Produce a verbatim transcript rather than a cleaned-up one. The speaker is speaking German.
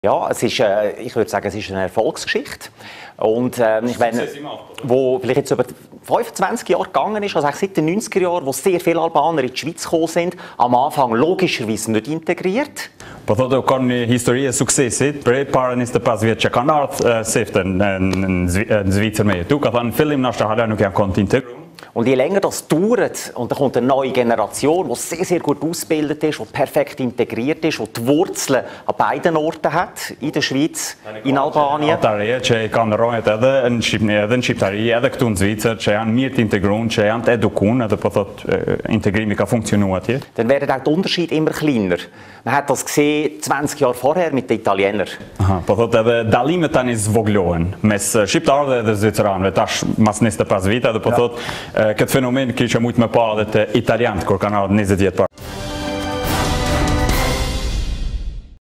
Ja, es ist, äh, ich würde sagen, es ist eine Erfolgsgeschichte. Und äh, ich meine, wo vielleicht jetzt über fünfundzwanzig Jahre gegangen ist, also seit den neunziger Jahren, wo sehr viele Albaner in die Schweiz gekommen sind, am Anfang logischerweise nicht integriert. Po thotë ka një histori e suksesit, prej para njëzet e pesë vjet që kanë ardhur sefte në Zvicër me jetu, ka thënë fillim nashta hala nuk janë kontë integruar. Und je länger das dauert, und dann kommt eine neue Generation, die sehr, sehr gut ausgebildet ist, die perfekt integriert ist, die die Wurzeln an beiden Orten hat, in der Schweiz, in Albanien. Ata që kanë rrohet edhe në Shqipëri, edhe në Shqiptari, edhe këtu në Zvicër, që janë mirë të integruar, që janë të edukuar, edhe po thotë integrimi ka funksionuar atje. Dann werden auch die Unterschiede immer kleiner. Man hat das gesehen zwanzig Jahre vorher mit den Italienern. Aha, po thotë edhe dallimet tani zvoglohen mes shqiptarëve dhe zviceranëve. Tash mas njëzet e pesë vite, edhe po thotë këtë fenomen kisha shumë më parë edhe të italianët kur kanë ardhur njëzet vjet parë.